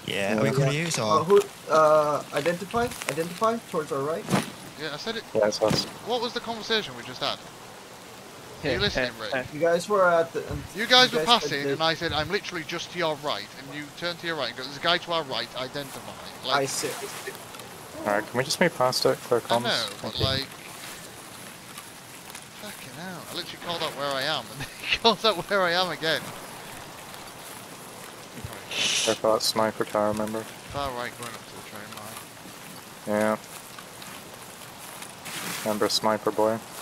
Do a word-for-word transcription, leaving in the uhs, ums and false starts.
Yeah, are we going to use Uh, or? who, uh, identify? Identify towards our right. Yeah, I said it. Yeah, it's us. What was the conversation we just had? Are you Yeah, listening, uh, Rick? uh, You guys were at the. Um, You guys were said passing, that- and I said, I'm literally just to your right, and you turned to your right and go, there's a guy to our right, identify. Like, I see. Alright, can we just move past it? Clear I comms. know, Thank but you. like... Fucking hell. I literally called out where I am, and then he calls out where I am again. Check that sniper car, remember? Far right going up to the train line. Yeah. Remember Sniper Boy?